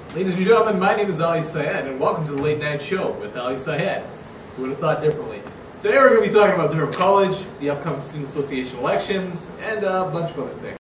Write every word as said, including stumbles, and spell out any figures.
Ladies and gentlemen, my name is Ali Syed, and welcome to the Late Night Show with Ali Syed. Who would have thought differently? Today we're going to be talking about Durham College, the upcoming Student Association elections, and a bunch of other things.